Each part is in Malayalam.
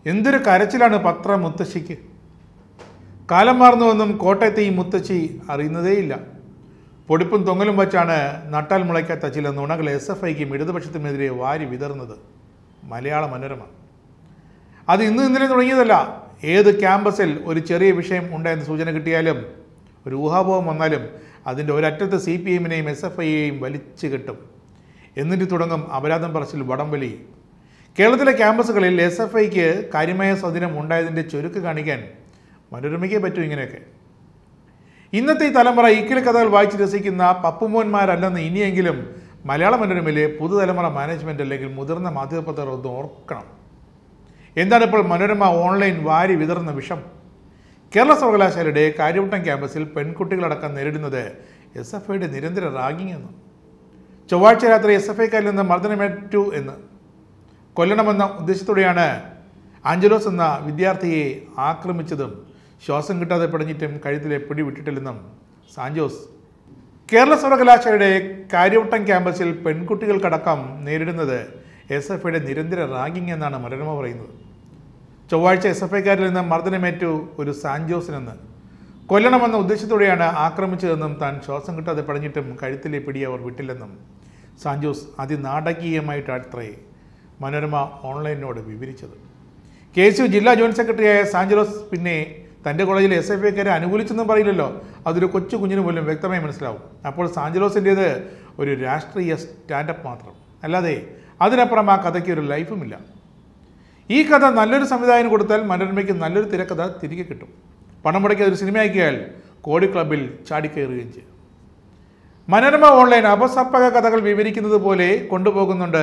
എന്തൊരു കരച്ചിലാണ് പത്ര മുത്തശ്ശിക്ക്. കാലം മാറുന്നുവെന്നും കോട്ടയത്തെ ഈ മുത്തശ്ശി അറിയുന്നതേയില്ല. പൊടിപ്പും തൊങ്ങലും വച്ചാണ് നട്ടാൽ മുളയ്ക്കാത്ത ചില നുണകൾ SFIക്കും ഇടതുപക്ഷത്തിനെതിരെ വാരി വിതറുന്നത്. മലയാള മനോരമ. അത് ഇന്നലെ തുടങ്ങിയതല്ല. ഏത് ക്യാമ്പസിൽ ഒരു ചെറിയ വിഷയം ഉണ്ടായെന്ന് സൂചന കിട്ടിയാലും, ഒരു ഊഹാപോഹം വന്നാലും അതിൻ്റെ ഒരറ്റത്ത് CPMനെയും SFIയെയും വലിച്ചു കെട്ടും. എന്നിട്ട് തുടങ്ങും അപരാധം പറച്ചിൽ, വടംവലി. കേരളത്തിലെ ക്യാമ്പസുകളിൽ SFIക്ക് കാര്യമായ സ്വാധീനം ഉണ്ടായതിൻ്റെ ചുരുക്ക് കാണിക്കാൻ മനോരമയ്ക്കേ പറ്റൂ ഇങ്ങനെയൊക്കെ. ഇന്നത്തെ ഈ തലമുറ ഇക്കിളി കഥകൾ വായിച്ച് രസിക്കുന്ന പപ്പുമോന്മാരല്ലെന്ന് ഇനിയെങ്കിലും മലയാള മനോരമയിലെ പുതുതലമുറ മാനേജ്മെൻറ്റ് അല്ലെങ്കിൽ മുതിർന്ന മാധ്യമപ്രവർത്തകർ ഒന്ന് ഓർക്കണം. എന്താണ് ഇപ്പോൾ മനോരമ ഓൺലൈൻ വാരി വിതറുന്ന വിഷം? കേരള സർവകലാശാലയുടെ കാര്യവട്ടം ക്യാമ്പസിൽ പെൺകുട്ടികളടക്കം നേരിടുന്നത് SFIയുടെ നിരന്തര റാഗിംഗ് എന്ന്. ചൊവ്വാഴ്ച രാത്രി SFIക്കാരിൽ നിന്ന് മർദ്ദനമേറ്റു എന്ന്. കൊല്ലണമെന്ന ഉദ്ദേശത്തോടെയാണ് ആഞ്ചലോസ് എന്ന വിദ്യാർത്ഥിയെ ആക്രമിച്ചതും ശ്വാസം കിട്ടാതെ പിടഞ്ഞിട്ടും കഴുത്തിലെ പിടി വിട്ടിട്ടില്ലെന്നും സാഞ്ചോസ്. കേരള സർവകലാശാലയുടെ കാര്യവട്ടം ക്യാമ്പസിൽ പെൺകുട്ടികൾക്കടക്കം നേരിടുന്നത് SFIയുടെ നിരന്തര റാഗിംഗ് എന്നാണ് മനോരമ പറയുന്നത്. ചൊവ്വാഴ്ച SFIക്കാരിൽ നിന്ന് മർദ്ദനമേറ്റു ഒരു സാഞ്ചോസിനെന്ന്. കൊല്ലണമെന്ന ഉദ്ദേശത്തോടെയാണ് ആക്രമിച്ചതെന്നും താൻ ശ്വാസം കിട്ടാതെ പിടഞ്ഞിട്ടും കഴുത്തിലെ പിടി അവർ വിട്ടില്ലെന്നും സാഞ്ചോസ് അതിനാടകീയമായിട്ടത്രേ മനോരമ ഓൺലൈനിനോട് വിവരിച്ചത്. KSU ജില്ലാ ജോയിന്റ് സെക്രട്ടറിയായ സാഞ്ചലോസ് പിന്നെ തൻ്റെ കോളേജിൽ SFIക്കാരെ അനുകൂലിച്ചെന്നും പറയില്ലല്ലോ. അതൊരു കൊച്ചു കുഞ്ഞിന് പോലും വ്യക്തമായി മനസ്സിലാവും. അപ്പോൾ സാഞ്ചലോസിൻ്റേത് ഒരു രാഷ്ട്രീയ സ്റ്റാൻഡപ്പ് മാത്രം, അല്ലാതെ അതിനപ്പുറം ആ കഥയ്ക്ക് ഒരു ലൈഫുമില്ല. ഈ കഥ നല്ലൊരു സംവിധായകന് കൊടുത്താൽ മനോരമയ്ക്ക് നല്ലൊരു തിരക്കഥ തിരികെ കിട്ടും. പണം മുടക്കി അതൊരു സിനിമയാക്കിയാൽ കോടി ക്ലബിൽ ചാടിക്കയറുകയും ചെയ്യും. മനോരമ ഓൺലൈൻ അപസർപ്പക കഥകൾ വിവരിക്കുന്നത് പോലെ കൊണ്ടുപോകുന്നുണ്ട്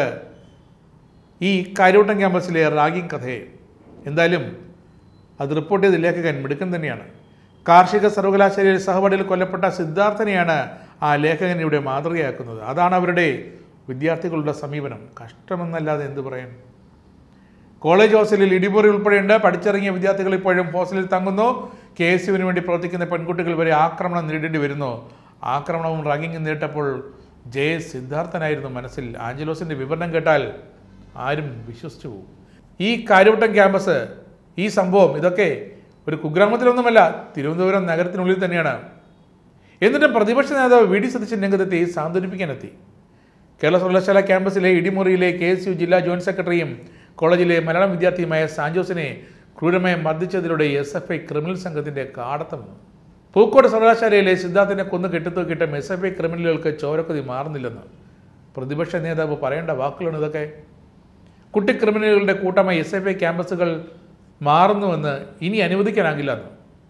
ഈ കാര്യവട്ടം ക്യാമ്പസിലെ റാഗിംഗ് കഥയെ. എന്തായാലും അത് റിപ്പോർട്ട് ചെയ്ത ലേഖകൻ മിടുക്കൻ തന്നെയാണ്. കാർഷിക സർവകലാശാലയിൽ സഹപാഠിയിൽ കൊല്ലപ്പെട്ട സിദ്ധാർത്ഥനെയാണ് ആ ലേഖകൻ ഇവിടെ മാതൃകയാക്കുന്നത്. അതാണ് അവരുടെ വിദ്യാർത്ഥികളുടെ സമീപനം. കഷ്ടമെന്നല്ലാതെ എന്ത് പറയാൻ. കോളേജ് ഹോസ്റ്റലിൽ ഇടിമുറി ഉൾപ്പെടെയുണ്ട്. പഠിച്ചിറങ്ങിയ വിദ്യാർത്ഥികൾ ഇപ്പോഴും ഹോസ്റ്റലിൽ തങ്ങുന്നു. KSUവിന് വേണ്ടി പ്രവർത്തിക്കുന്ന പെൺകുട്ടികൾ വരെ ആക്രമണം നേരിടേണ്ടി വരുന്നു. ആക്രമണവും റാഗിങ്ങും നേരിട്ടപ്പോൾ സിദ്ധാർത്ഥനായിരുന്നു മനസ്സിൽ. ആഞ്ചലോസിൻ്റെ വിവരണം കേട്ടാൽ ആരും വിശ്വസിച്ചു പോകും. ഈ കാര്യവട്ടം ക്യാമ്പസ്, ഈ സംഭവം, ഇതൊക്കെ ഒരു കുഗ്രാമത്തിലൊന്നുമല്ല, തിരുവനന്തപുരം നഗരത്തിനുള്ളിൽ തന്നെയാണ്. എന്നിട്ടും പ്രതിപക്ഷ നേതാവ് VD സതീശൻ രംഗത്തെത്തി സാന്ത്വനിപ്പിക്കാനെത്തി. കേരള സർവകലാശാല ക്യാമ്പസിലെ ഇടിമുറിയിലെ KSU ജില്ലാ ജോയിന്റ് സെക്രട്ടറിയും കോളേജിലെ മലയാളം വിദ്യാർത്ഥിയുമായ സാഞ്ചോസിനെ ക്രൂരമായി മർദ്ദിച്ചതിലൂടെ SFI ക്രിമിനൽ സംഘത്തിൻ്റെ കാടത്തം. പൂക്കോട് സർവകലാശാലയിലെ സിദ്ധാർത്ഥിനെ കൊന്നു കെട്ടിത്തൂക്കിയിട്ടും SFI ക്രിമിനലുകൾക്ക് ചോരക്കൊതി മാറുന്നില്ലെന്ന് പ്രതിപക്ഷ നേതാവ് പറയേണ്ട വാക്കുകളാണ് ഇതൊക്കെ. കുട്ടി ക്രിമിനലുകളുടെ കൂട്ടമായി SFI ക്യാമ്പസുകൾ മാറുന്നുവെന്ന് ഇനി അനുവദിക്കാനാകില്ലെന്ന്.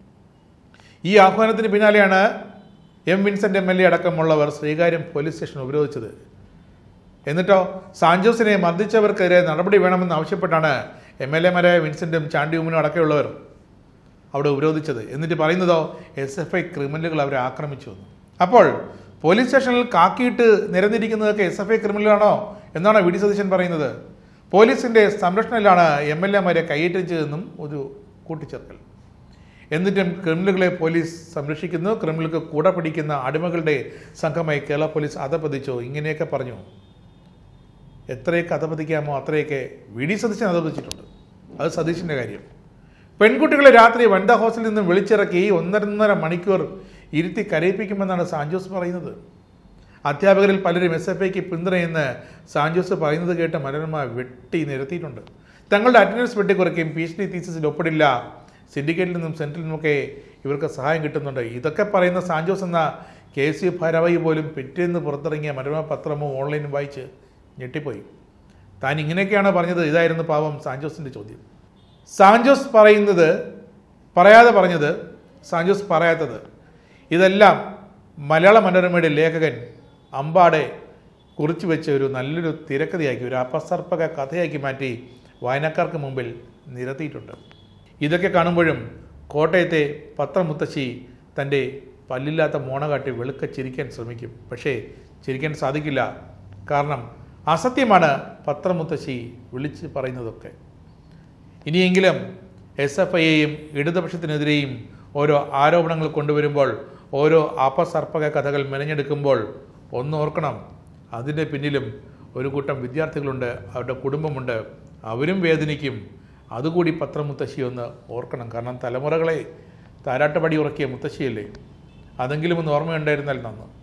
ഈ ആഹ്വാനത്തിന് പിന്നാലെയാണ് M. വിൻസെൻ്റ് MLA അടക്കമുള്ളവർ ശ്രീകാര്യം പോലീസ് സ്റ്റേഷൻ ഉപരോധിച്ചത്. എന്നിട്ടോ സാഞ്ചോസിനെ മർദ്ദിച്ചവർക്കെതിരെ നടപടി വേണമെന്ന് ആവശ്യപ്പെട്ടാണ് MLAമാരായ വിൻസെൻറ്റും ചാണ്ടിയുമ്മനും അടക്കമുള്ളവർ അവിടെ ഉപരോധിച്ചത്. എന്നിട്ട് പറയുന്നതോ SFI ക്രിമിനലുകൾ അവരെ ആക്രമിച്ചു എന്ന്. അപ്പോൾ പോലീസ് സ്റ്റേഷനിൽ കാക്കിയിട്ട് നിരന്നിരിക്കുന്നതൊക്കെ SFI ക്രിമിനലാണോ എന്നാണോ VD സതീശൻ പറയുന്നത്? പോലീസിൻ്റെ സംരക്ഷണയിലാണ് MLAമാരെ കയ്യേറ്റിച്ചതെന്നും ഒരു കൂട്ടിച്ചേർക്കൽ. എന്നിട്ടും ക്രിമിനലുകളെ പോലീസ് സംരക്ഷിക്കുന്നു. ക്രിമിനലുകൾക്ക് കൂടെ പിടിക്കുന്ന അടിമകളുടെ സംഘമായി കേരള പോലീസ് അധപതിച്ചോ? ഇങ്ങനെയൊക്കെ പറഞ്ഞു. എത്രയൊക്കെ അധപതിക്കാമോ അത്രയൊക്കെ VD സതീശൻ അധപതിച്ചിട്ടുണ്ട്. അത് സതീശൻ്റെ കാര്യം. പെൺകുട്ടികളെ രാത്രി വനിതാ ഹോസ്റ്റലിൽ നിന്ന് വിളിച്ചിറക്കി 1.5 മണിക്കൂർ ഇരുത്തി കരയിപ്പിക്കുമെന്നാണ് സാഞ്ചോസ് പറയുന്നത്. അധ്യാപകരിൽ പലരും SFIക്ക് പിന്തുണയെന്ന് സാഞ്ചോസ് പറയുന്നത് കേട്ട് മനോരമ വെട്ടി നിരത്തിയിട്ടുണ്ട്. തങ്ങളുടെ അറ്റൻഡൻസ് വെട്ടിക്കുറയ്ക്കും, PhD തീസിസിൽ ഒപ്പിടില്ല, സിൻഡിക്കേറ്റിൽ നിന്നും സെൻട്രലിൽ നിന്നുമൊക്കെ ഇവർക്ക് സഹായം കിട്ടുന്നുണ്ട്. ഇതൊക്കെ പറയുന്ന സാഞ്ചോസ് എന്ന KSU ഭാരവാഹി പോലും പിറ്റേന്ന് പുറത്തിറങ്ങിയ മനോരമ പത്രമോ ഓൺലൈനും വായിച്ച് ഞെട്ടിപ്പോയി. താൻ ഇങ്ങനെയൊക്കെയാണ് പറഞ്ഞത്? ഇതായിരുന്നു പാവം സാഞ്ചോസിൻ്റെ ചോദ്യം. സാഞ്ചോസ് പറയുന്നത് പറയാതെ പറഞ്ഞത്, സാഞ്ചോസ് പറയാത്തത്, ഇതെല്ലാം മലയാള മനോരമയുടെ ലേഖകൻ അമ്പാടെ കുറിച്ചു വെച്ച് ഒരു നല്ലൊരു തിരക്കഥയാക്കി, ഒരു അപസർപ്പക കഥയാക്കി മാറ്റി വായനക്കാർക്ക് മുമ്പിൽ നിരത്തിയിട്ടുണ്ട്. ഇതൊക്കെ കാണുമ്പോഴും കോട്ടയത്തെ പത്രമുത്തശ്ശി തൻ്റെ പല്ലില്ലാത്ത മോണ കാട്ടി വെളുക്ക ചിരിക്കാൻ ശ്രമിക്കും. പക്ഷേ ചിരിക്കാൻ സാധിക്കില്ല. കാരണം അസത്യമാണ് പത്രമുത്തശ്ശി വിളിച്ച് പറയുന്നതൊക്കെ. ഇനിയെങ്കിലും SFIയെയും ഇടതുപക്ഷത്തിനെതിരെയും ഓരോ ആരോപണങ്ങൾ കൊണ്ടുവരുമ്പോൾ, ഓരോ അപസർപ്പക കഥകൾ മെനഞ്ഞെടുക്കുമ്പോൾ ഒന്നോർക്കണം, അതിൻ്റെ പിന്നിലും ഒരു കൂട്ടം വിദ്യാർത്ഥികളുണ്ട്, അവരുടെ കുടുംബമുണ്ട്. അവരും വേദനിക്കും, അതുകൂടി പത്രമുത്തശ്ശി ഒന്ന് ഓർക്കണം. കാരണം തലമുറകളെ താരാട്ടുപടി ഉറക്കിയ മുത്തശ്ശിയല്ലേ. അതെങ്കിലും ഒന്ന് ഓർമ്മയുണ്ടായിരുന്നാൽ നന്ന്.